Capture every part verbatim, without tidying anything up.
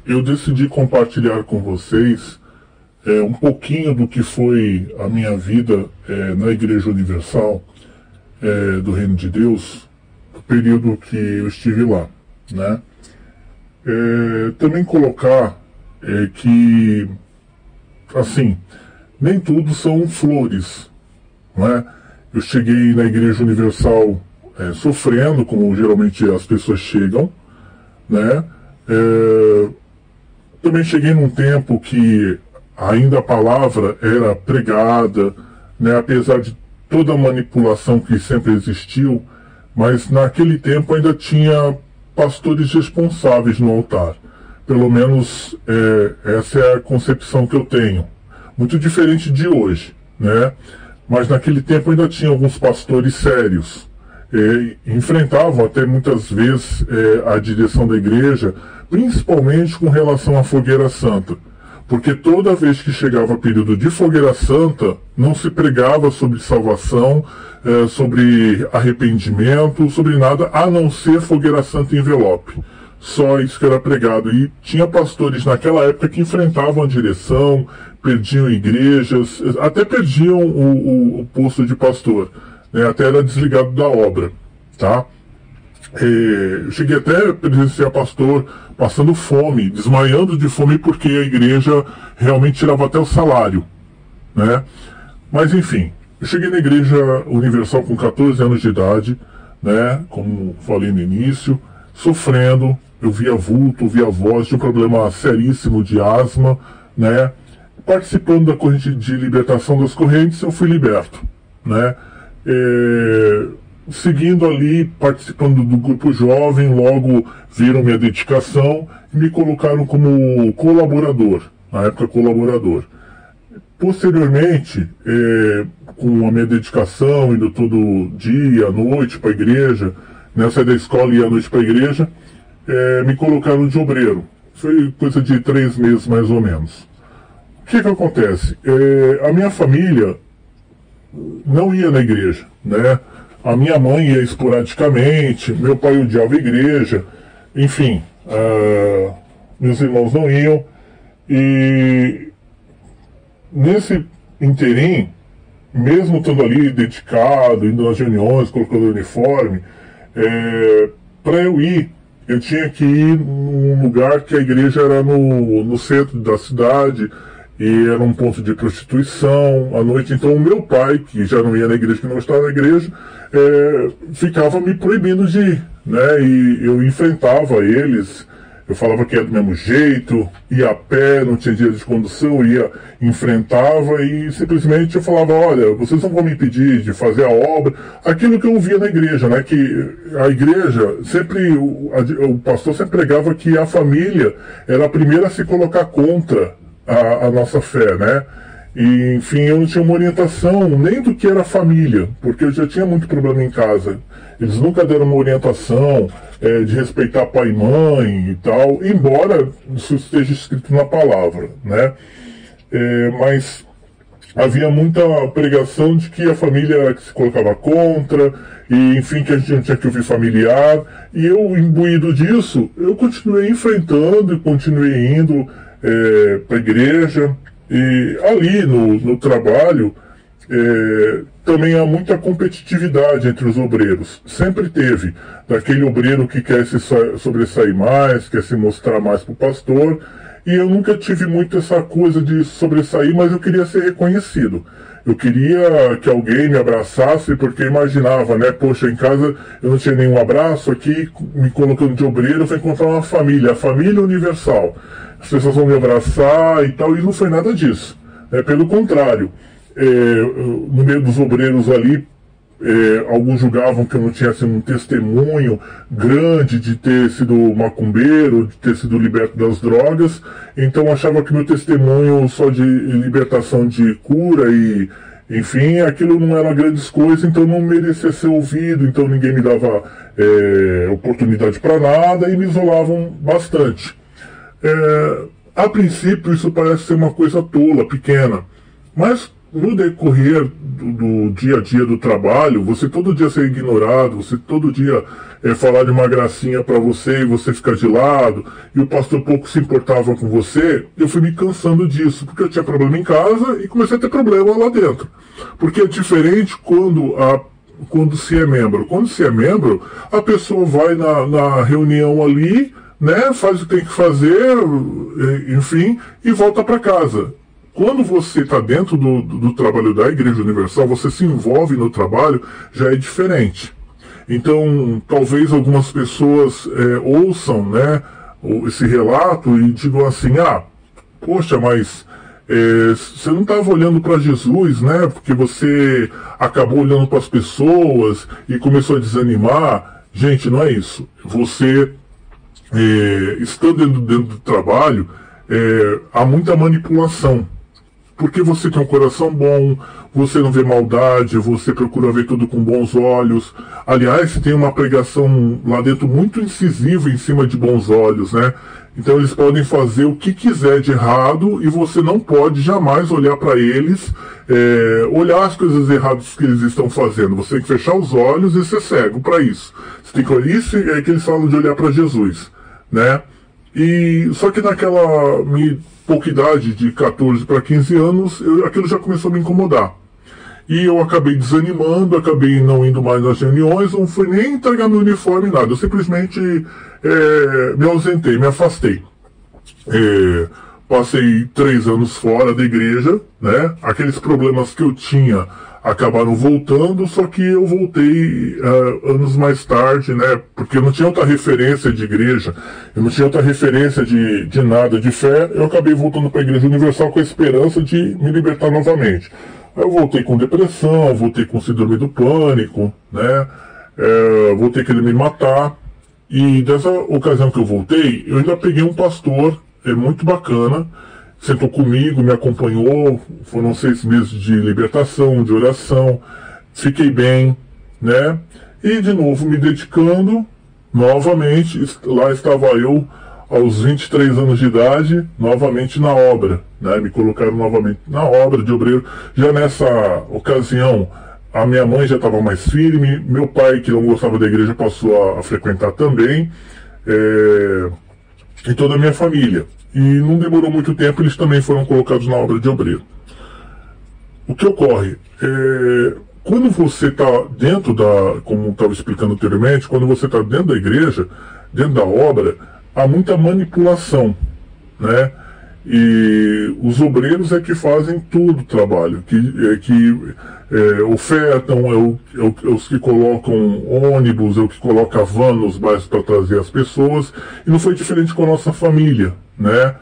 eu decidi compartilhar com vocês é, um pouquinho do que foi a minha vida é, na Igreja Universal é, do Reino de Deus, no período que eu estive lá, né? É, também colocar é, que, assim, nem tudo são flores, né? Eu cheguei na Igreja Universal é, sofrendo, como geralmente as pessoas chegam, né? É, também cheguei num tempo que ainda a palavra era pregada, né? Apesar de toda a manipulação que sempre existiu, mas naquele tempo ainda tinha pastores responsáveis no altar. Pelo menos é, essa é a concepção que eu tenho. Muito diferente de hoje, né? Mas naquele tempo ainda tinha alguns pastores sérios. É, enfrentavam até muitas vezes é, a direção da igreja, principalmente com relação à fogueira santa. Porque toda vez que chegava período de fogueira santa, não se pregava sobre salvação, é, sobre arrependimento, sobre nada, a não ser fogueira santa e envelope. Só isso que era pregado. E tinha pastores naquela época que enfrentavam a direção, perdiam igrejas, até perdiam o, o, o posto de pastor, né? Até era desligado da obra, tá? É, eu cheguei até a presenciar pastor passando fome, desmaiando de fome porque a igreja realmente tirava até o salário, né? Mas enfim, eu cheguei na Igreja Universal com quatorze anos de idade, né? Como falei no início, sofrendo, eu via vulto, via voz, tinha um problema seríssimo de asma, né? Participando da corrente de libertação das correntes, eu fui liberto, né? É, seguindo ali, participando do grupo jovem, logo viram minha dedicação e me colocaram como colaborador, na época colaborador. Posteriormente, é, com a minha dedicação, indo todo dia, à noite para a igreja, né, saí da escola e ia à noite para a igreja, é, me colocaram de obreiro. Foi coisa de três meses mais ou menos. O que que acontece? É, a minha família não ia na igreja, né? A minha mãe ia esporadicamente, meu pai odiava a igreja, enfim, uh, meus irmãos não iam. E nesse interim, mesmo estando ali dedicado, indo nas reuniões, colocando o uniforme, é, para eu ir, eu tinha que ir num lugar que a igreja era no, no centro da cidade, e era um ponto de prostituição à noite. Então o meu pai, que já não ia na igreja, que não estava na igreja, é, ficava me proibindo de ir, né? E eu enfrentava eles, eu falava que ia do mesmo jeito, ia a pé, não tinha dia de condução, ia, enfrentava e simplesmente eu falava, olha, vocês não vão me impedir de fazer a obra, aquilo que eu via na igreja, né? Que a igreja sempre, o, a, o pastor sempre pregava que a família era a primeira a se colocar contra A, a nossa fé, né? E, enfim, eu não tinha uma orientação nem do que era família, porque eu já tinha muito problema em casa. Eles nunca deram uma orientação é, de respeitar pai e mãe e tal, embora isso esteja escrito na palavra, né? É, mas havia muita pregação de que a família se colocava contra, e enfim, que a gente não tinha que ouvir familiar, e eu, imbuído disso, eu continuei enfrentando e continuei indo É, para a igreja, e ali no, no trabalho é, também há muita competitividade entre os obreiros, sempre teve, daquele obreiro que quer se sobressair mais, quer se mostrar mais para o pastor, e eu nunca tive muito essa coisa de sobressair, mas eu queria ser reconhecido. Eu queria que alguém me abraçasse, porque imaginava, né, poxa, em casa eu não tinha nenhum abraço, aqui me colocando de obreiro, eu vou encontrar uma família, a família universal. As pessoas vão me abraçar e tal, e não foi nada disso. É, pelo contrário, é, no meio dos obreiros ali, é, alguns julgavam que eu não tinha assim, um testemunho grande de ter sido macumbeiro, de ter sido liberto das drogas, então achava que meu testemunho só de libertação de cura e, enfim, aquilo não era grandes coisas, então não merecia ser ouvido, então ninguém me dava é, oportunidade para nada e me isolavam bastante. É, a princípio isso parece ser uma coisa tola, pequena, mas no decorrer do, do dia a dia do trabalho, você todo dia ser ignorado, você todo dia é, falar de uma gracinha para você e você ficar de lado, e o pastor pouco se importava com você, eu fui me cansando disso, porque eu tinha problema em casa e comecei a ter problema lá dentro. Porque é diferente quando, a, quando se é membro. Quando se é membro, a pessoa vai na, na reunião ali, né, faz o que tem que fazer, enfim, e volta para casa. Quando você está dentro do, do, do trabalho da Igreja Universal, você se envolve no trabalho, já é diferente. Então, talvez algumas pessoas é, ouçam, né, esse relato e digam assim, ah, poxa, mas é, você não estava olhando para Jesus, né, porque você acabou olhando para as pessoas e começou a desanimar. Gente, não é isso. Você, é, estando dentro, dentro do trabalho, é, há muita manipulação. Porque você tem um coração bom, você não vê maldade, você procura ver tudo com bons olhos. Aliás, tem uma pregação lá dentro muito incisiva em cima de bons olhos, né? Então eles podem fazer o que quiser de errado e você não pode jamais olhar para eles, é, olhar as coisas erradas que eles estão fazendo. Você tem que fechar os olhos e ser cego para isso. Você tem que olhar, isso é que eles falam de olhar para Jesus, né? E só que naquela minha pouca idade, de quatorze para quinze anos, eu, aquilo já começou a me incomodar. E eu acabei desanimando, acabei não indo mais nas reuniões, não fui nem entregar meu uniforme, nada. Eu simplesmente é, me ausentei, me afastei. É, passei três anos fora da igreja, né? Aqueles problemas que eu tinha acabaram voltando, só que eu voltei uh, anos mais tarde, né, porque eu não tinha outra referência de igreja, eu não tinha outra referência de, de nada, de fé, eu acabei voltando para a Igreja Universal com a esperança de me libertar novamente. Aí eu voltei com depressão, voltei com síndrome do pânico, né, é, voltei querendo me matar, e dessa ocasião que eu voltei, eu ainda peguei um pastor, é muito bacana, sentou comigo, me acompanhou, foram seis meses de libertação, de oração, fiquei bem, né? E de novo me dedicando, novamente, lá estava eu aos vinte e três anos de idade, novamente na obra, né? Me colocaram novamente na obra de obreiro. Já nessa ocasião, a minha mãe já estava mais firme, meu pai, que não gostava da igreja, passou a, a frequentar também, é, e toda a minha família. E não demorou muito tempo, eles também foram colocados na obra de obreiro. O que ocorre? É, quando você está dentro da, como estava explicando anteriormente, quando você está dentro da igreja, dentro da obra, há muita manipulação, né? E os obreiros é que fazem todo o trabalho, que, é, que é, ofertam, é, o, é, o, é os que colocam ônibus, é o que coloca van nos bairros para trazer as pessoas, e não foi diferente com a nossa família, né?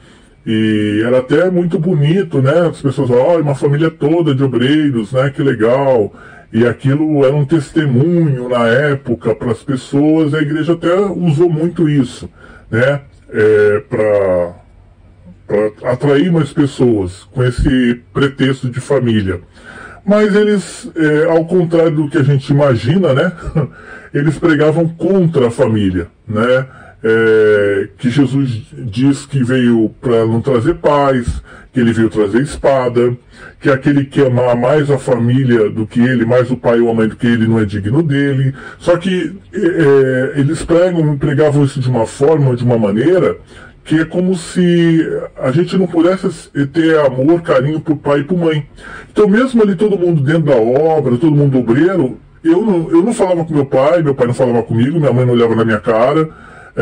E era até muito bonito, né? As pessoas falam, olha, uma família toda de obreiros, né? Que legal. E aquilo era um testemunho na época para as pessoas, a igreja até usou muito isso, né? É, para para atrair mais pessoas, com esse pretexto de família. Mas eles, é, ao contrário do que a gente imagina, né, eles pregavam contra a família, né, é, que Jesus diz que veio para não trazer paz, que ele veio trazer espada, que aquele que amar mais a família do que ele, mais o pai ou a mãe do que ele, não é digno dele. Só que é, eles pregam, pregavam isso de uma forma, de uma maneira, que é como se a gente não pudesse ter amor, carinho por pai e por mãe. Então mesmo ali todo mundo dentro da obra, todo mundo obreiro, eu não, eu não falava com meu pai, meu pai não falava comigo, minha mãe não olhava na minha cara.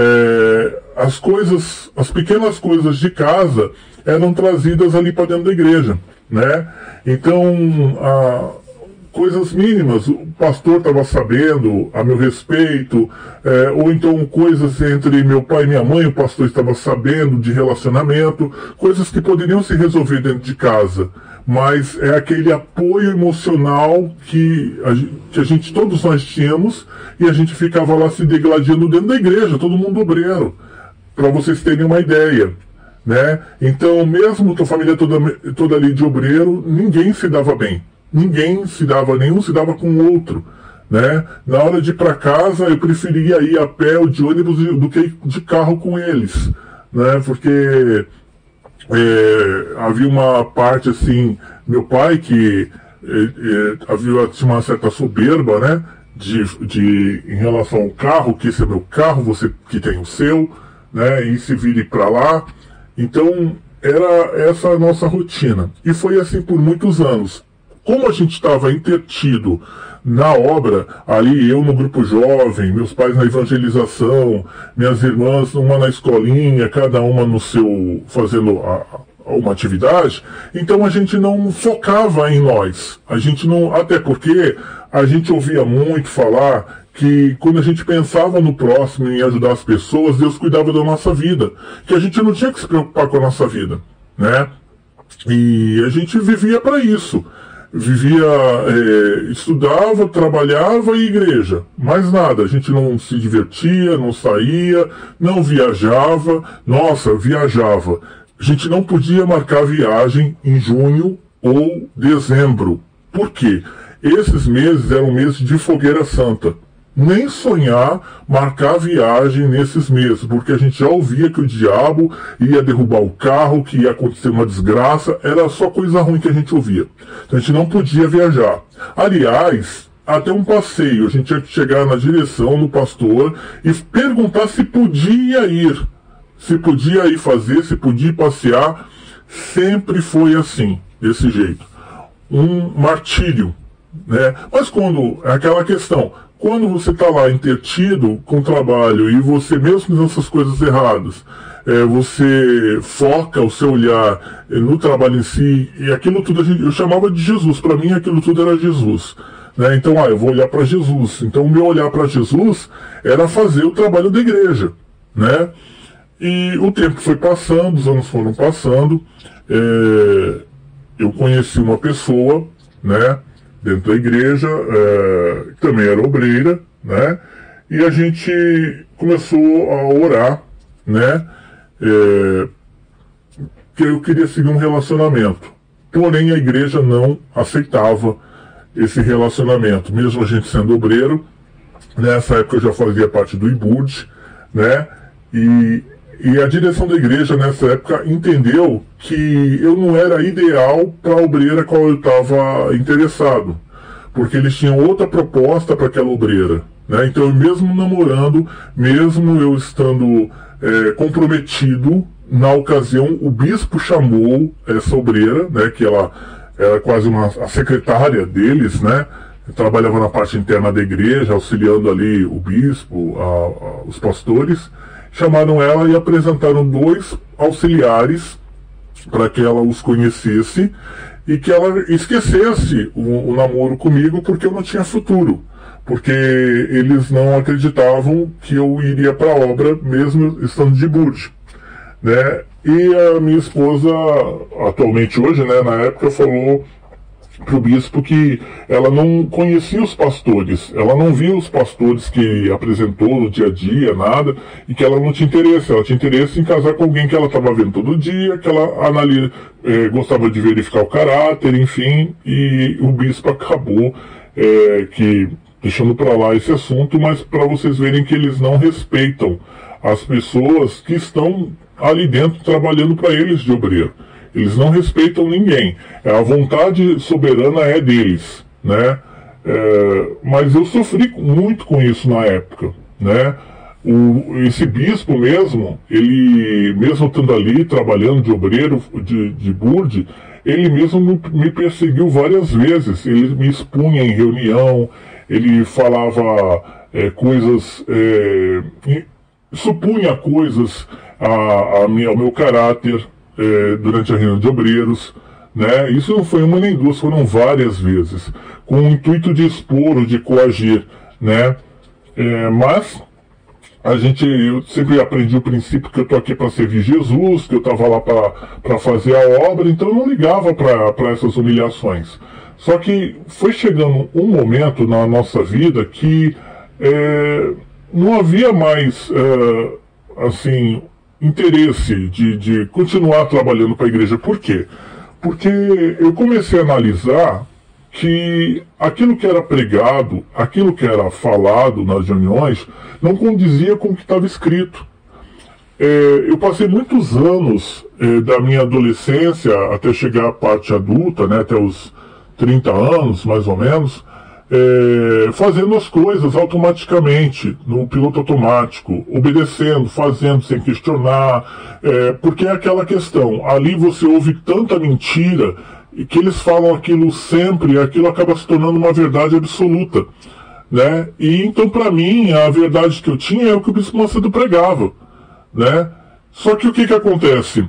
É, as coisas, as pequenas coisas de casa eram trazidas ali para dentro da igreja, né? Então, a, coisas mínimas, o pastor estava sabendo a meu respeito, é, ou então coisas entre meu pai e minha mãe, o pastor estava sabendo de relacionamento, coisas que poderiam se resolver dentro de casa, mas é aquele apoio emocional que a, que a gente, todos nós tínhamos, e a gente ficava lá se degladiando dentro da igreja, todo mundo obreiro, para vocês terem uma ideia, né? Então, mesmo a família toda, toda ali de obreiro, ninguém se dava bem. Ninguém se dava, nenhum se dava com o outro, né? Na hora de ir para casa, eu preferia ir a pé ou de ônibus do que de carro com eles, né? Porque é, havia uma parte assim Meu pai, que eh, eh, havia tinha uma certa soberba, né, de, de, em relação ao carro, que esse é meu carro, você que tem o seu, né, e se vire para lá. Então, era essa a nossa rotina. E foi assim por muitos anos. Como a gente estava intertido na obra, ali eu no grupo jovem, meus pais na evangelização, minhas irmãs uma na escolinha, cada uma no seu, fazendo a, a uma atividade, então a gente não focava em nós. A gente não, até porque a gente ouvia muito falar que quando a gente pensava no próximo, em ajudar as pessoas, Deus cuidava da nossa vida, que a gente não tinha que se preocupar com a nossa vida, né? E a gente vivia para isso. Vivia, é, estudava, trabalhava e igreja, mais nada. A gente não se divertia, não saía, não viajava. Nossa, viajava. A gente não podia marcar viagem em junho ou dezembro. Por quê? Esses meses eram meses de fogueira santa. Nem sonhar marcar viagem nesses meses, porque a gente já ouvia que o diabo ia derrubar o carro, que ia acontecer uma desgraça, era só coisa ruim que a gente ouvia. Então a gente não podia viajar. Aliás, até um passeio, a gente tinha que chegar na direção do pastor e perguntar se podia ir, se podia ir fazer, se podia ir passear. Sempre foi assim, desse jeito. Um martírio, né? Mas quando, é aquela questão, quando você está lá intertido com o trabalho e você, mesmo fazendo essas coisas erradas, é, você foca o seu olhar é, no trabalho em si, e aquilo tudo a gente, eu chamava de Jesus, para mim aquilo tudo era Jesus. Né? Então, ah, eu vou olhar para Jesus. Então, o meu olhar para Jesus era fazer o trabalho da igreja. Né? E o tempo foi passando, os anos foram passando, é, eu conheci uma pessoa, né, dentro da igreja, é, também era obreira, né? E a gente começou a orar, né? É, que eu queria seguir um relacionamento. Porém, a igreja não aceitava esse relacionamento, mesmo a gente sendo obreiro. Nessa época eu já fazia parte do I B U D, né? E, e a direção da igreja nessa época entendeu que eu não era ideal para a obreira a qual eu estava interessado, porque eles tinham outra proposta para aquela obreira. Né? Então, eu mesmo namorando, mesmo eu estando é, comprometido, na ocasião o bispo chamou essa obreira, né, que ela era quase uma, a secretária deles, né? Trabalhava na parte interna da igreja, auxiliando ali o bispo, a, a, os pastores. Chamaram ela e apresentaram dois auxiliares para que ela os conhecesse e que ela esquecesse o, o namoro comigo, porque eu não tinha futuro, porque eles não acreditavam que eu iria para a obra mesmo estando de I B U D, né? E a minha esposa, atualmente hoje, né, na época, falou para o bispo que ela não conhecia os pastores, ela não via os pastores que apresentou no dia a dia, nada, e que ela não tinha interesse, ela tinha interesse em casar com alguém que ela estava vendo todo dia, que ela analisa, eh, gostava de verificar o caráter, enfim, e o bispo acabou eh, que deixando para lá esse assunto, mas para vocês verem que eles não respeitam as pessoas que estão ali dentro trabalhando para eles de obreiro. Eles não respeitam ninguém. A vontade soberana é deles, né? É, mas eu sofri muito com isso na época, né? O, esse bispo mesmo, ele, mesmo estando ali, trabalhando de obreiro, de, de burde, ele mesmo me, me perseguiu várias vezes. Ele me expunha em reunião, ele falava é, coisas, é, supunha coisas a, a minha, ao meu caráter, É, durante a reunião de obreiros, né? Isso não foi uma nem duas, foram várias vezes, com o intuito de expor ou de coagir, né? É, mas a gente, eu sempre aprendi o princípio que eu estou aqui para servir Jesus, que eu estava lá para fazer a obra, então eu não ligava para essas humilhações. Só que foi chegando um momento na nossa vida que é, não havia mais, é, assim, interesse de, de continuar trabalhando para a igreja. Por quê? Porque eu comecei a analisar que aquilo que era pregado, aquilo que era falado nas reuniões, não condizia com o que estava escrito. É, eu passei muitos anos é, da minha adolescência até chegar à parte adulta, né, até os trinta anos, mais ou menos, é, fazendo as coisas automaticamente, no piloto automático, obedecendo, fazendo sem questionar, é, porque é aquela questão, ali você ouve tanta mentira que eles falam aquilo sempre e aquilo acaba se tornando uma verdade absoluta, né? E então, para mim, a verdade que eu tinha é o que o Bispo Macedo pregava, né? Só que o que que acontece?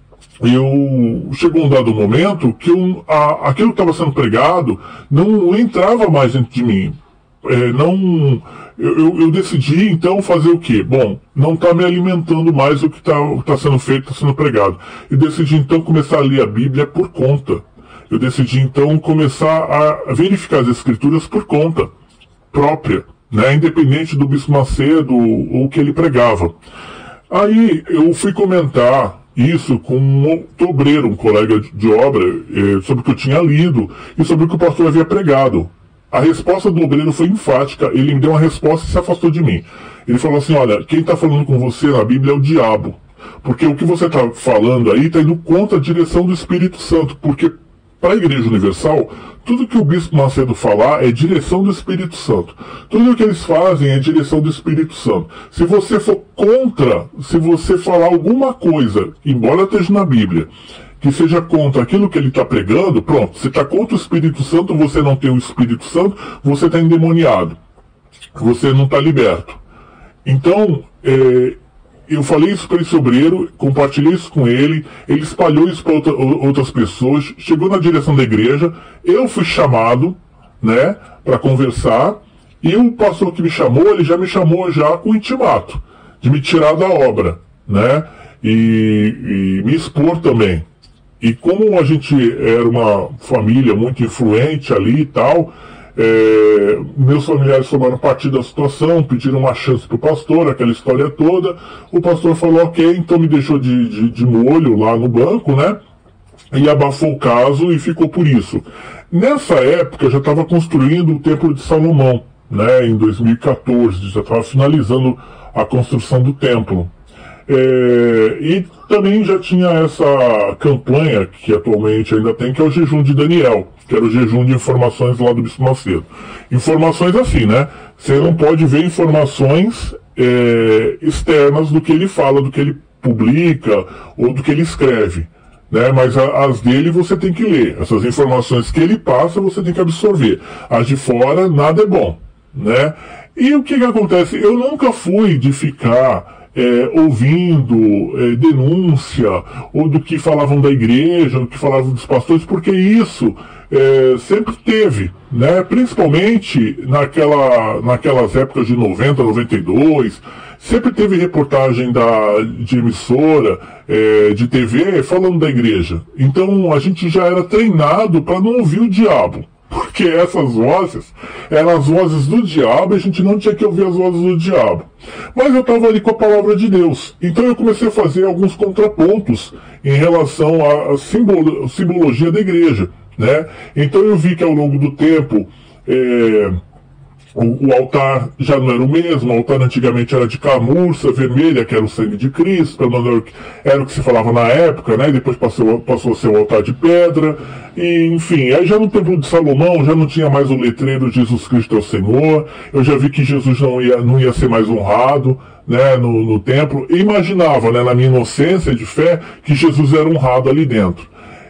Eu chegou um dado momento que eu, a, aquilo que estava sendo pregado não entrava mais dentro de mim. É, não, eu, eu, eu decidi então fazer o quê? Bom, não está me alimentando mais o que está tá sendo feito, está sendo pregado. Eu decidi então começar a ler a Bíblia por conta. Eu decidi então começar a verificar as Escrituras por conta própria, né? Independente do Bispo Macedo ou o que ele pregava. Aí eu fui comentar isso com um obreiro, um colega de obra, eh, sobre o que eu tinha lido e sobre o que o pastor havia pregado. A resposta do obreiro foi enfática, ele me deu uma resposta e se afastou de mim. Ele falou assim, olha, quem está falando com você na Bíblia é o diabo, porque o que você está falando aí está indo contra a direção do Espírito Santo, porque para a Igreja Universal, tudo que o Bispo Macedo falar é direção do Espírito Santo. Tudo o que eles fazem é direção do Espírito Santo. Se você for contra, se você falar alguma coisa, embora esteja na Bíblia, que seja contra aquilo que ele está pregando, pronto, você está contra o Espírito Santo, você não tem o Espírito Santo, você está endemoniado. Você não está liberto. Então, é, eu falei isso para esse obreiro, compartilhei isso com ele, ele espalhou isso para outra, outras pessoas, chegou na direção da igreja, eu fui chamado, né, para conversar, e o pastor que me chamou, ele já me chamou já com intimato, de me tirar da obra, né, e, e me expor também. E como a gente era uma família muito influente ali e tal, É, meus familiares tomaram partido da situação, pediram uma chance para o pastor, aquela história toda. O pastor falou ok, então me deixou de, de, de molho lá no banco, né? E abafou o caso e ficou por isso. Nessa época eu já estava construindo o Templo de Salomão, né? Em dois mil e quatorze, já estava finalizando a construção do templo. É, e também já tinha essa campanha, que atualmente ainda tem, que é o jejum de Daniel, que era o jejum de informações lá do Bispo Macedo. Informações assim, né? Você não pode ver informações é, externas do que ele fala, do que ele publica ou do que ele escreve, né? Mas a, as dele você tem que ler. Essas informações que ele passa você tem que absorver. As de fora, nada é bom, né? E o que que acontece? Eu nunca fui de ficar É, ouvindo é, denúncia, ou do que falavam da igreja, do que falavam dos pastores, porque isso é, sempre teve, né? Principalmente naquela, naquelas épocas de noventa, noventa e dois, sempre teve reportagem da, de emissora, é, de T V, falando da igreja. Então a gente já era treinado para não ouvir o diabo. Porque essas vozes eram as vozes do diabo e a gente não tinha que ouvir as vozes do diabo. Mas eu estava ali com a palavra de Deus. Então eu comecei a fazer alguns contrapontos em relação à simbolo, simbologia da igreja, né? Então eu vi que ao longo do tempo é, o, o altar já não era o mesmo. O altar antigamente era de camurça vermelha, que era o sangue de Cristo, era o que se falava na época, né? E depois passou, passou a ser o altar de pedra. E, enfim, aí já no Templo de Salomão já não tinha mais o letreiro Jesus Cristo é o Senhor. Eu já vi que Jesus não ia, não ia ser mais honrado, né, no, no templo. E imaginava, né, na minha inocência de fé, que Jesus era honrado ali dentro.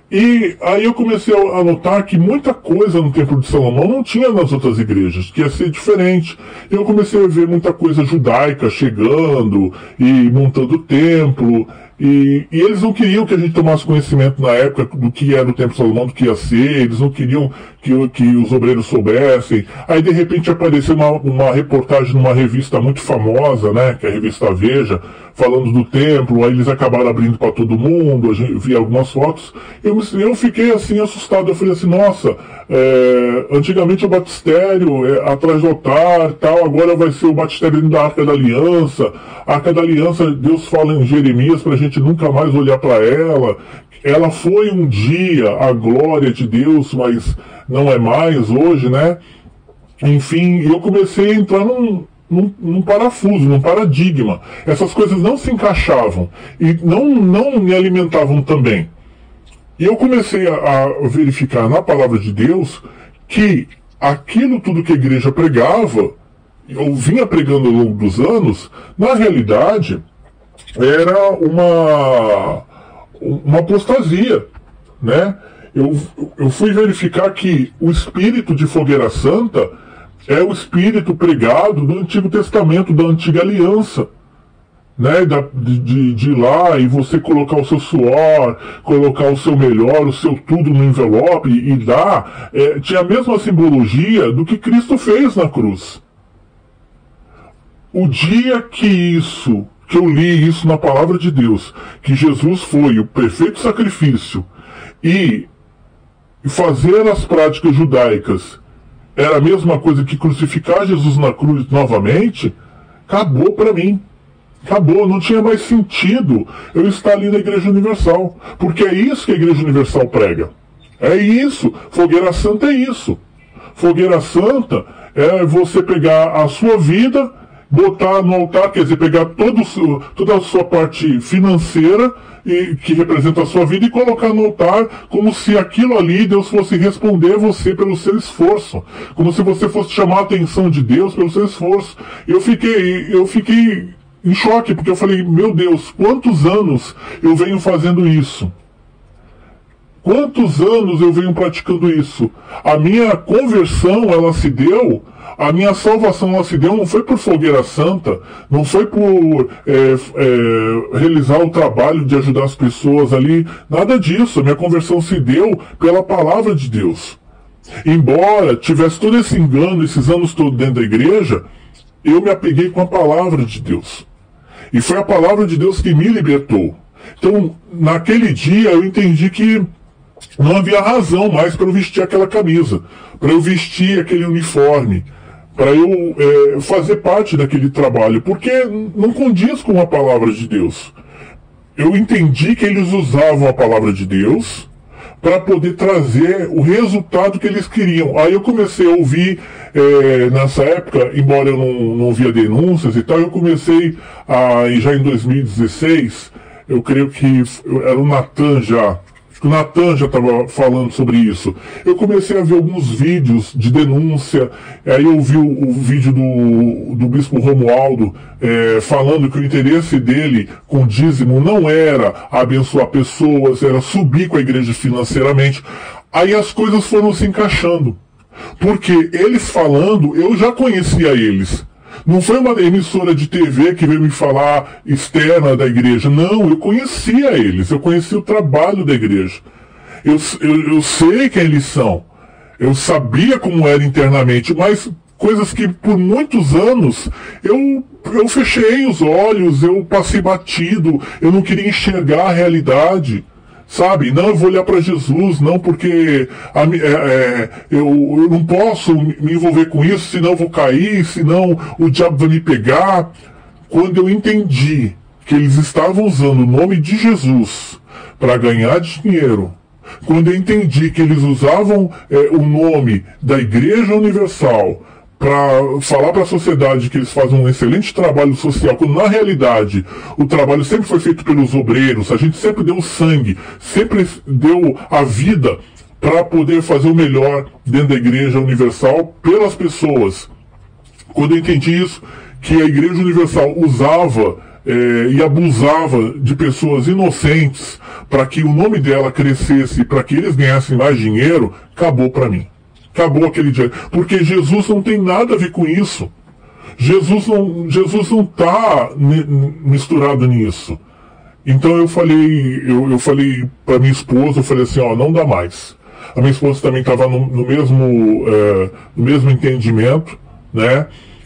E aí eu comecei a notar que muita coisa no Templo de Salomão não tinha nas outras igrejas, que ia ser diferente. Eu comecei a ver muita coisa judaica chegando e montando o templo. E, e eles não queriam que a gente tomasse conhecimento na época do que era o Templo de Salomão, do que ia ser, eles não queriam que, que os obreiros soubessem. Aí de repente apareceu uma, uma reportagem numa revista muito famosa, né, que é a revista Veja, falando do templo, aí eles acabaram abrindo para todo mundo, a gente via algumas fotos. Eu, eu fiquei assim assustado, eu falei assim, nossa, é, antigamente o batistério é, atrás do altar tal, agora vai ser o batistério dentro da Arca da Aliança. A Arca da Aliança, Deus fala em Jeremias para a gente nunca mais olhar para ela. Ela foi um dia a glória de Deus, mas não é mais hoje, né? Enfim, eu comecei a entrar num, num, num parafuso, num paradigma. Essas coisas não se encaixavam e não, não me alimentavam também. E eu comecei a, a verificar na palavra de Deus que aquilo tudo que a igreja pregava, eu vinha pregando ao longo dos anos, na realidade era uma, uma apostasia, né? Eu, eu fui verificar que o espírito de Fogueira Santa é o espírito pregado do Antigo Testamento, da Antiga Aliança, né? Da, de, de, de ir lá e você colocar o seu suor, colocar o seu melhor, o seu tudo no envelope e, e dar, é, tinha a mesma simbologia do que Cristo fez na cruz. O dia que isso, que eu li isso na palavra de Deus, que Jesus foi o perfeito sacrifício e fazer as práticas judaicas era a mesma coisa que crucificar Jesus na cruz novamente, acabou para mim. Acabou, não tinha mais sentido eu estar ali na Igreja Universal, porque é isso que a Igreja Universal prega. É isso, Fogueira Santa é isso. Fogueira Santa é você pegar a sua vida, botar no altar, quer dizer, pegar todo, toda a sua parte financeira, e, que representa a sua vida, e colocar no altar como se aquilo ali Deus fosse responder você pelo seu esforço, como se você fosse chamar a atenção de Deus pelo seu esforço. Eu fiquei, eu fiquei em choque, porque eu falei, meu Deus, quantos anos eu venho fazendo isso? Quantos anos eu venho praticando isso? A minha conversão, ela se deu, a minha salvação, ela se deu, não foi por Fogueira Santa, não foi por é, é, realizar o trabalho de ajudar as pessoas ali, nada disso. A minha conversão se deu pela palavra de Deus. Embora tivesse todo esse engano, esses anos todos dentro da igreja, eu me apeguei com a palavra de Deus. E foi a palavra de Deus que me libertou. Então, naquele dia, eu entendi que não havia razão mais para eu vestir aquela camisa, para eu vestir aquele uniforme, para eu é, fazer parte daquele trabalho, porque não condiz com a palavra de Deus. Eu entendi que eles usavam a palavra de Deus para poder trazer o resultado que eles queriam. Aí eu comecei a ouvir, é, nessa época, embora eu não, não via denúncias e tal, eu comecei a, já em dois mil e dezesseis, eu creio que era o Natan já, o Natan já estava falando sobre isso. Eu comecei a ver alguns vídeos de denúncia, aí eu vi o, o vídeo do, do Bispo Romualdo é, falando que o interesse dele com dízimo não era abençoar pessoas, era subir com a igreja financeiramente. Aí as coisas foram se encaixando, porque eles falando, eu já conhecia eles. Não foi uma emissora de T V que veio me falar externa da igreja. Não, eu conhecia eles, eu conhecia o trabalho da igreja. Eu, eu, eu sei quem eles são. Eu sabia como era internamente, mas coisas que por muitos anos eu, eu fechei os olhos, eu passei batido, eu não queria enxergar a realidade. Sabe, não, eu vou olhar para Jesus, não, porque a, é, é, eu, eu não posso me envolver com isso, senão eu vou cair, senão o diabo vai me pegar. Quando eu entendi que eles estavam usando o nome de Jesus para ganhar dinheiro, quando eu entendi que eles usavam é, o nome da Igreja Universal para falar para a sociedade que eles fazem um excelente trabalho social, quando na realidade o trabalho sempre foi feito pelos obreiros, a gente sempre deu sangue, sempre deu a vida para poder fazer o melhor dentro da Igreja Universal pelas pessoas. Quando eu entendi isso, que a Igreja Universal usava é, e abusava de pessoas inocentes para que o nome dela crescesse, para que eles ganhassem mais dinheiro, acabou para mim. Acabou aquele dia. Porque Jesus não tem nada a ver com isso. Jesus não Jesus não está misturado nisso. Então eu falei, eu, eu falei para minha esposa, eu falei assim, ó, não dá mais. A minha esposa também estava no, no, mesmo, é, no mesmo entendimento, né?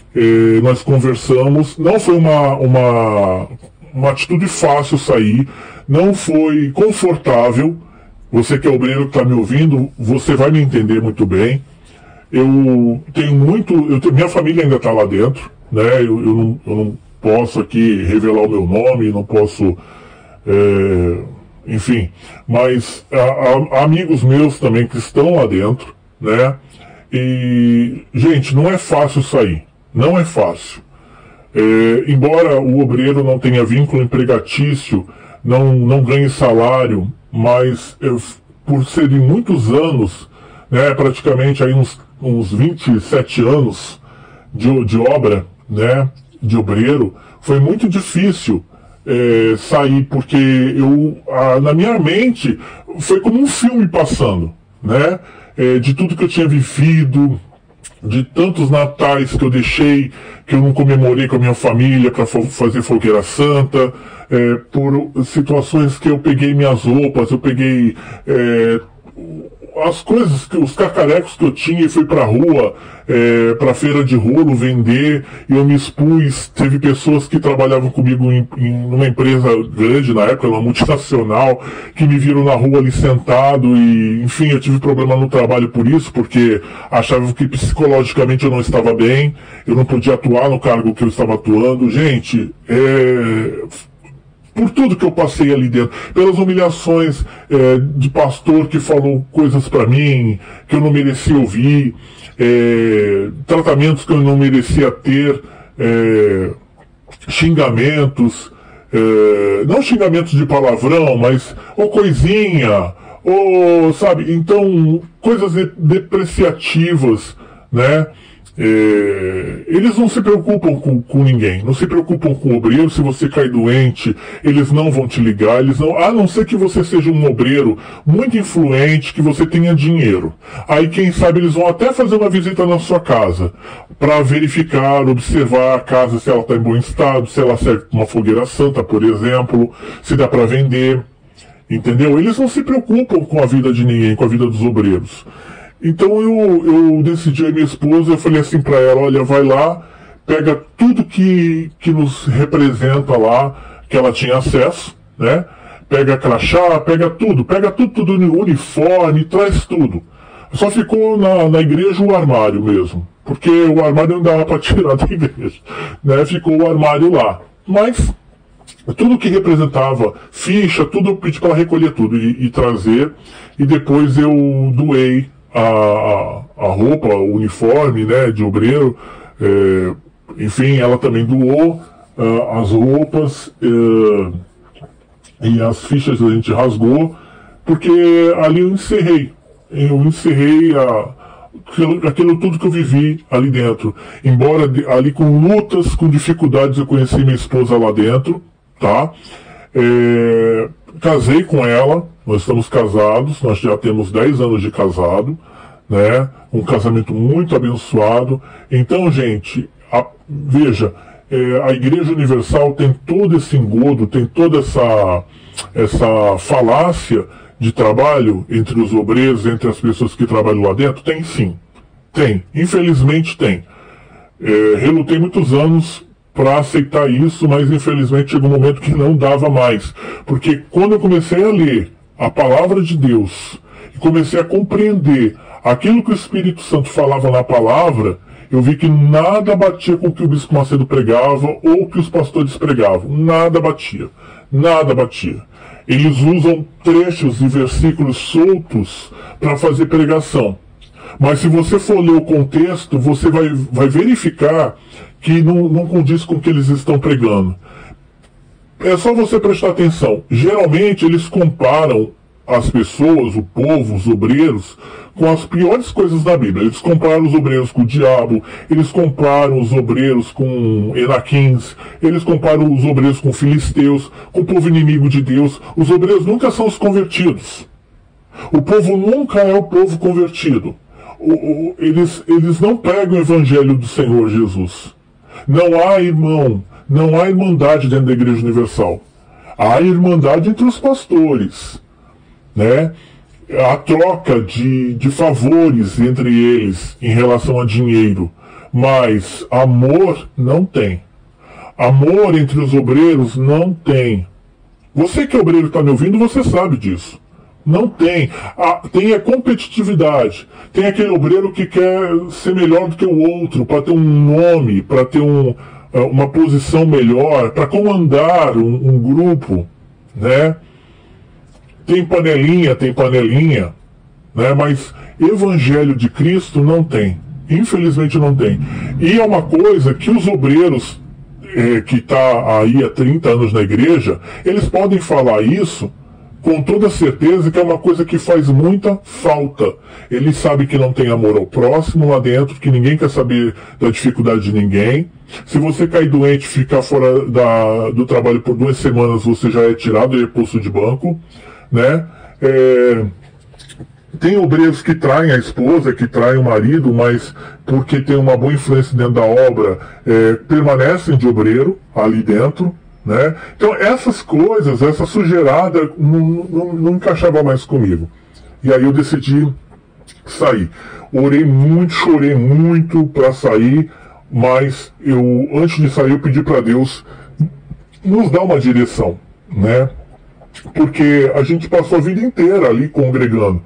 E nós conversamos. Não foi uma, uma, uma atitude fácil sair, não foi confortável. Você que é obreiro que está me ouvindo, você vai me entender muito bem. Eu tenho muito... Eu tenho, minha família ainda está lá dentro, né? Eu, eu, não, eu não posso aqui revelar o meu nome, não posso... É, enfim, mas há, há amigos meus também que estão lá dentro, né? E, gente, não é fácil sair. Não é fácil. É, embora o obreiro não tenha vínculo empregatício, não, não ganhe salário, mas eu, por serem muitos anos, né, praticamente aí uns, uns vinte e sete anos de, de obra, né, de obreiro, foi muito difícil é, sair, porque eu, a, na minha mente foi como um filme passando, né, é, de tudo que eu tinha vivido, de tantos natais que eu deixei, que eu não comemorei com a minha família para fazer fogueira santa, é, por situações que eu peguei minhas roupas, eu peguei é, as coisas, que, os cacarecos que eu tinha e fui pra rua, é, pra feira de rolo vender, e eu me expus. Teve pessoas que trabalhavam comigo em, em uma empresa grande na época, uma multinacional, que me viram na rua ali sentado e, enfim, eu tive problema no trabalho por isso, porque achavam que psicologicamente eu não estava bem, eu não podia atuar no cargo que eu estava atuando. Gente, é... por tudo que eu passei ali dentro, pelas humilhações é, de pastor que falou coisas para mim que eu não merecia ouvir, é, tratamentos que eu não merecia ter, é, xingamentos, é, não xingamentos de palavrão, mas ou coisinha, ou sabe, então coisas de, depreciativas, né? É, eles não se preocupam com, com ninguém, não se preocupam com o obreiro. Se você cai doente, eles não vão te ligar, eles não, a não ser que você seja um obreiro muito influente, que você tenha dinheiro. Aí quem sabe eles vão até fazer uma visita na sua casa, para verificar, observar a casa, se ela está em bom estado, se ela serve uma fogueira santa, por exemplo, se dá para vender, entendeu? Eles não se preocupam com a vida de ninguém, com a vida dos obreiros. Então eu, eu decidi, a minha esposa, eu falei assim para ela, olha, vai lá, pega tudo que, que nos representa lá, que ela tinha acesso, né? Pega crachá, pega tudo, pega tudo, tudo uniforme, traz tudo. Só ficou na, na igreja o armário mesmo, porque o armário não dava para tirar da igreja, né? Ficou o armário lá. Mas tudo que representava ficha, tudo eu pedi para ela recolher tudo e, e trazer, e depois eu doei A, a, a roupa, o uniforme, né, de obreiro, é, enfim, ela também doou uh, as roupas uh, e as fichas a gente rasgou, porque ali eu encerrei, eu encerrei a, aquilo, aquilo tudo que eu vivi ali dentro, embora de, ali com lutas, com dificuldades, eu conheci minha esposa lá dentro, tá? É, casei com ela, nós estamos casados, nós já temos dez anos de casado, né? Um casamento muito abençoado. Então, gente, a, veja, é, a Igreja Universal tem todo esse engodo, tem toda essa, essa falácia de trabalho entre os obreiros, entre as pessoas que trabalham lá dentro? Tem sim, tem, infelizmente tem. É, relutei muitos anos para aceitar isso, mas infelizmente chegou um momento que não dava mais, porque quando eu comecei a ler a palavra de Deus e comecei a compreender aquilo que o Espírito Santo falava na palavra, eu vi que nada batia com o que o Bispo Macedo pregava ou que os pastores pregavam. Nada batia. Nada batia. Eles usam trechos e versículos soltos para fazer pregação. Mas se você for ler o contexto, você vai, vai verificar que não, não condiz com o que eles estão pregando. É só você prestar atenção. Geralmente eles comparam as pessoas, o povo, os obreiros, com as piores coisas da Bíblia. Eles comparam os obreiros com o diabo, eles comparam os obreiros com Enaquins, eles comparam os obreiros com filisteus, com o povo inimigo de Deus. Os obreiros nunca são os convertidos. O povo nunca é o povo convertido. O, o, eles, eles não pregam o evangelho do Senhor Jesus. Não há irmão, não há irmandade dentro da Igreja Universal. Há irmandade entre os pastores, né? A troca de, de favores entre eles em relação a dinheiro, mas amor não tem. Amor entre os obreiros não tem. Você que é obreiro está me ouvindo, você sabe disso. Não tem. Ah, tem a competitividade. Tem aquele obreiro que quer ser melhor do que o outro, para ter um nome, para ter um, uma posição melhor, para comandar um, um grupo, né? Tem panelinha, tem panelinha, né? Mas Evangelho de Cristo não tem. Infelizmente não tem. E é uma coisa que os obreiros, é, que está aí há trinta anos na igreja, eles podem falar isso com toda certeza, que é uma coisa que faz muita falta. Eles sabem que não tem amor ao próximo lá dentro, que ninguém quer saber da dificuldade de ninguém. Se você cair doente, ficar fora da, do trabalho por duas semanas, você já é tirado e é posto de banco, né? É... Tem obreiros que traem a esposa, que traem o marido, mas porque tem uma boa influência dentro da obra, é, permanecem de obreiro ali dentro, né? Então essas coisas, essa sujeirada não, não, não encaixava mais comigo. E aí eu decidi sair. Orei muito, chorei muito para sair, mas eu, antes de sair, eu pedi para Deus nos dar uma direção, né? Porque a gente passou a vida inteira ali congregando.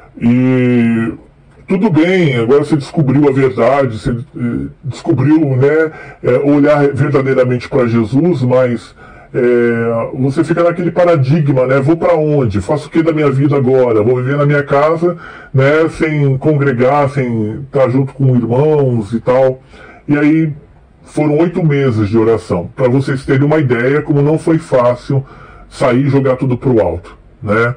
E tudo bem, agora você descobriu a verdade, você eh, descobriu, né, eh, olhar verdadeiramente para Jesus, mas eh, você fica naquele paradigma, né, vou para onde? Faço o que da minha vida agora? Vou viver na minha casa, né, sem congregar, sem estar junto com irmãos e tal. E aí foram oito meses de oração, para vocês terem uma ideia como não foi fácil sair e jogar tudo para o alto, né?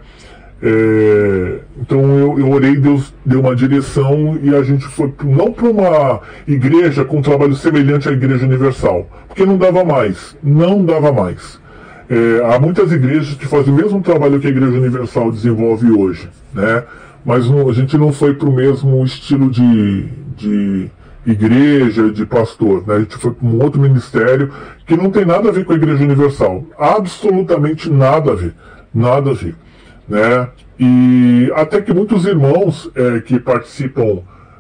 É, então eu, eu orei, Deus deu uma direção e a gente foi não para uma igreja com um trabalho semelhante à Igreja Universal, porque não dava mais, não dava mais. É, há muitas igrejas que fazem o mesmo trabalho que a Igreja Universal desenvolve hoje, né? Mas não, a gente não foi para o mesmo estilo de, de igreja, de pastor, né? A gente foi para um outro ministério que não tem nada a ver com a Igreja Universal, absolutamente nada a ver, nada a ver. Né? E até que muitos irmãos é, que participam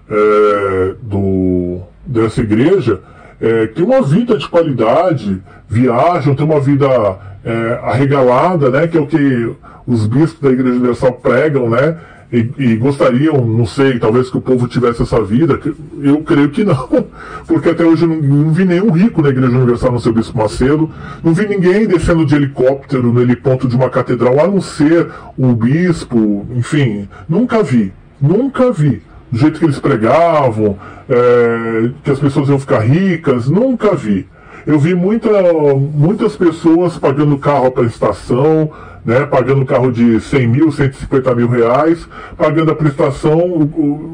é, do, dessa igreja é, têm uma vida de qualidade, viajam, têm uma vida é, arregalada, né? Que é o que os bispos da Igreja Universal pregam, né? E, e gostariam, não sei, talvez que o povo tivesse essa vida. Eu creio que não, porque até hoje eu não, não vi nenhum rico na Igreja Universal, no seu Bispo Macedo, não vi ninguém descendo de helicóptero no heliponto de uma catedral, a não ser o bispo, enfim, nunca vi, nunca vi. Do jeito que eles pregavam, é, que as pessoas iam ficar ricas, nunca vi. Eu vi muita, muitas pessoas pagando carro à prestação, né, pagando carro de cem mil, cento e cinquenta mil reais, pagando a prestação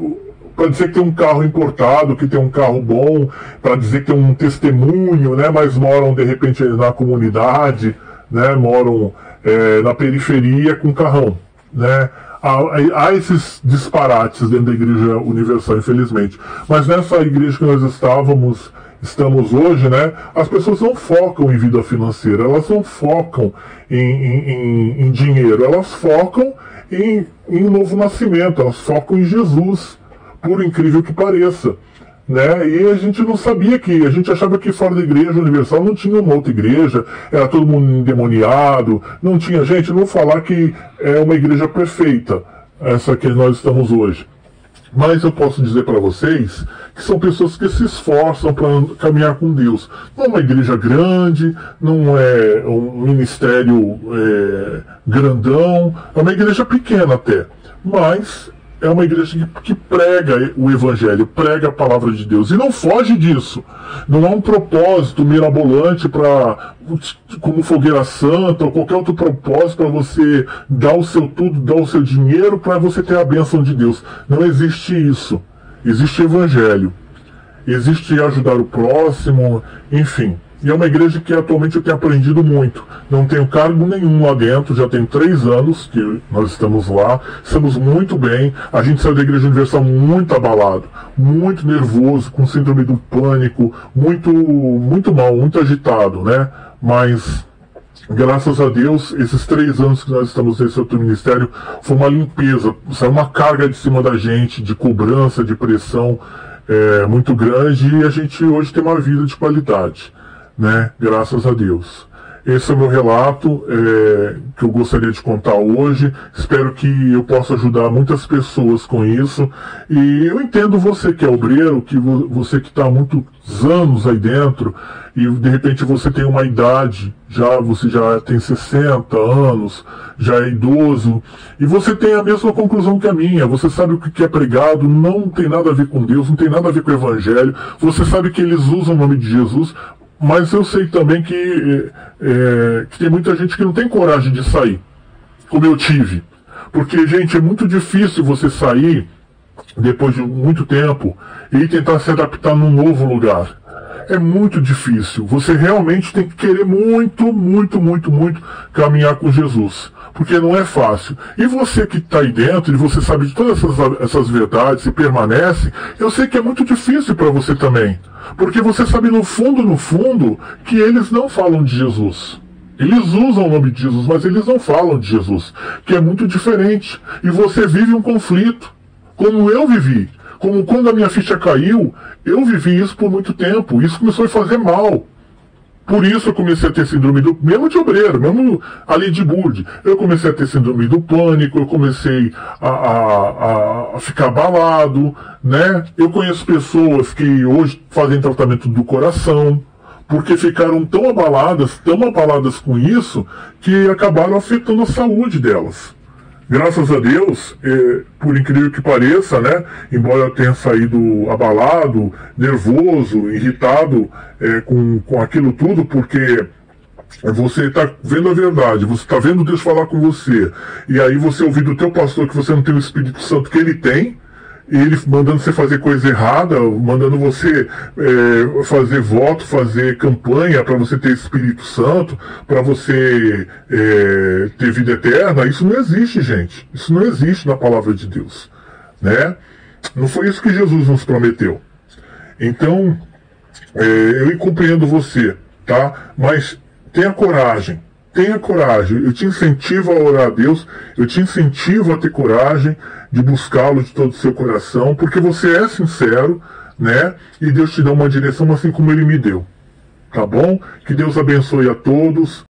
para dizer que tem um carro importado, que tem um carro bom, para dizer que tem um testemunho, né, mas moram de repente na comunidade, né, moram é, na periferia com carrão, né. Há, há esses disparates dentro da Igreja Universal, infelizmente. Mas nessa igreja que nós estávamos, estamos hoje, né, as pessoas não focam em vida financeira, elas não focam em, em, em dinheiro, elas focam em, em novo nascimento, elas focam em Jesus, por incrível que pareça. Né? E a gente não sabia que, a gente achava que fora da Igreja Universal não tinha uma outra igreja, era todo mundo endemoniado, não tinha gente, não vou falar que é uma igreja perfeita, essa que nós estamos hoje. Mas eu posso dizer para vocês que são pessoas que se esforçam para caminhar com Deus. Não é uma igreja grande, não é um ministério é, grandão, é uma igreja pequena até, mas é uma igreja que, que prega o Evangelho, prega a palavra de Deus, e não foge disso. Não há um propósito mirabolante para, como fogueira santa, ou qualquer outro propósito para você dar o seu tudo, dar o seu dinheiro para você ter a bênção de Deus. Não existe isso. Existe Evangelho. Existe ajudar o próximo, enfim. E é uma igreja que atualmente eu tenho aprendido muito. Não tenho cargo nenhum lá dentro, já tem três anos que nós estamos lá, estamos muito bem. A gente saiu da Igreja Universal muito abalado, muito nervoso, com síndrome do pânico, muito, muito mal, muito agitado, né? Mas, graças a Deus, esses três anos que nós estamos nesse outro ministério, foi uma limpeza, saiu uma carga de cima da gente, de cobrança, de pressão é, muito grande, e a gente hoje tem uma vida de qualidade. Né? Graças a Deus. Esse é o meu relato é, que eu gostaria de contar hoje. Espero que eu possa ajudar muitas pessoas com isso. E eu entendo você que é obreiro, que vo você que está há muitos anos aí dentro, e de repente você tem uma idade, já você já tem sessenta anos, já é idoso, e você tem a mesma conclusão que a minha. Você sabe o que é pregado, não tem nada a ver com Deus, não tem nada a ver com o Evangelho. Você sabe que eles usam o nome de Jesus. Mas eu sei também que, é, que tem muita gente que não tem coragem de sair, como eu tive. Porque, gente, é muito difícil você sair depois de muito tempo e tentar se adaptar num novo lugar. É muito difícil. Você realmente tem que querer muito, muito, muito, muito caminhar com Jesus. Porque não é fácil. E você que está aí dentro, e você sabe de todas essas, essas verdades e permanece, eu sei que é muito difícil para você também. Porque você sabe no fundo, no fundo, que eles não falam de Jesus. Eles usam o nome de Jesus, mas eles não falam de Jesus. Que é muito diferente. E você vive um conflito. Como eu vivi. Como quando a minha ficha caiu, eu vivi isso por muito tempo. Isso começou a fazer mal. Por isso eu comecei a ter síndrome do... Mesmo de obreiro, mesmo ali de Burde. Eu comecei a ter síndrome do pânico, eu comecei a, a, a ficar abalado, né? Eu conheço pessoas que hoje fazem tratamento do coração, porque ficaram tão abaladas, tão abaladas com isso, que acabaram afetando a saúde delas. Graças a Deus, é, por incrível que pareça, né, embora eu tenha saído abalado, nervoso, irritado é, com, com aquilo tudo, porque você está vendo a verdade, você está vendo Deus falar com você, e aí você ouvir do teu pastor que você não tem o Espírito Santo que ele tem, e ele mandando você fazer coisa errada, mandando você é, fazer voto, fazer campanha para você ter Espírito Santo, para você é, ter vida eterna, isso não existe, gente. Isso não existe na palavra de Deus, né? Não foi isso que Jesus nos prometeu. Então, é, eu compreendo você, tá? Mas tenha coragem. Tenha coragem, eu te incentivo a orar a Deus, eu te incentivo a ter coragem de buscá-lo de todo o seu coração, porque você é sincero, né? E Deus te dá uma direção assim como Ele me deu, tá bom? Que Deus abençoe a todos.